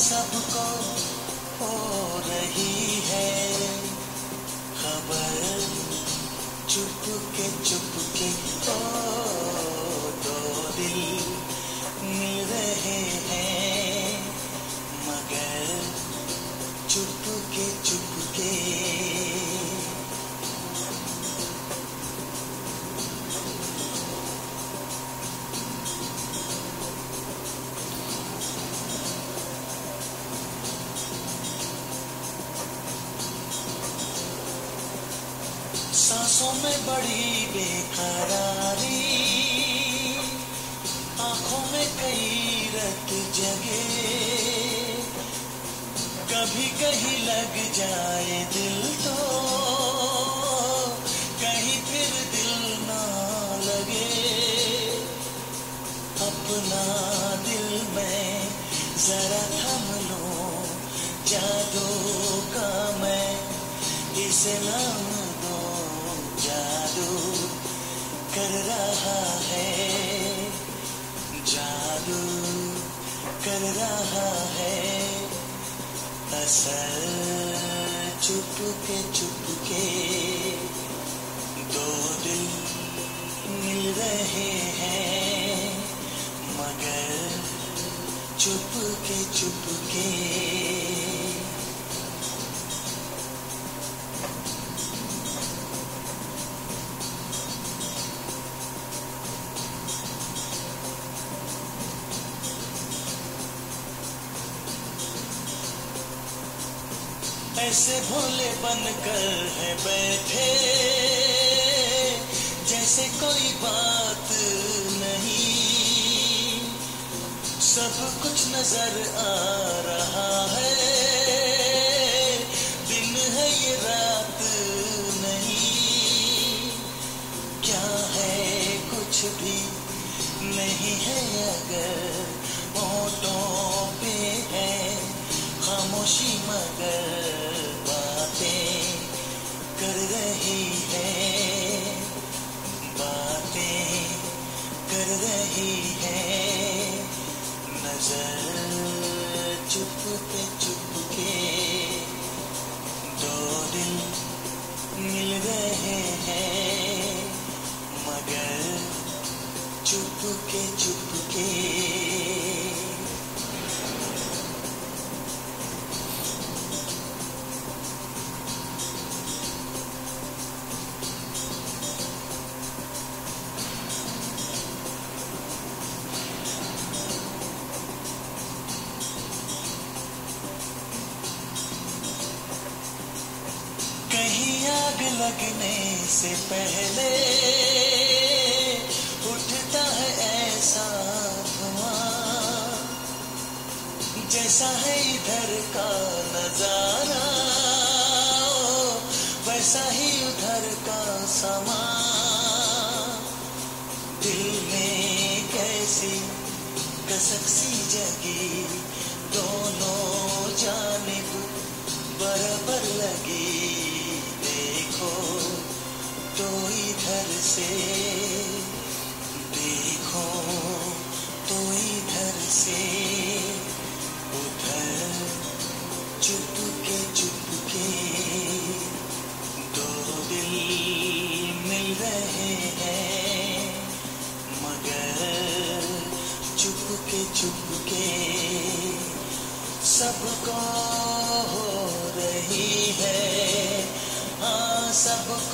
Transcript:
सबको हो रही है खबर, चुपके चुपके ओ दो दिल मिल रहे हैं मगर चुपके चुपके। सांसों में बड़ी बेकरारी, आंखों में कई रत जगे, कभी कहीं लग जाए दिल तो कहीं फिर दिल ना लगे। अपना दिल में जरा थम लो जादू का मैं इसे नाम दो, जादू कर रहा है, जादू कर रहा है असर चुपके चुपके। दो दिल मिल रहे हैं मगर चुपके चुपके। ऐसे भोले बनकर है बैठे जैसे कोई बात नहीं, सब कुछ नजर आ रहा है, दिन है ये रात नहीं। क्या है कुछ भी नहीं है अगर होठों पे है खामोशी मगर बातें कर रही है, बातें कर रही है नजर चुपके चुपके। दो दिल मिल रहे हैं मगर चुपके चुपके। कहीं आग लगने से पहले उठता है ऐसा धुआं, जैसा है इधर का नजारा वैसा ही उधर का समा। दिल में कैसी कसक सी जगी, दोनों जानिब बराबर लगी। देखो तो इधर से, देखो तो इधर से, उधर चुपके चुपके। दो दिल मिल रहे हैं मगर चुपके चुपके। सबको हो रही है हाँ सबको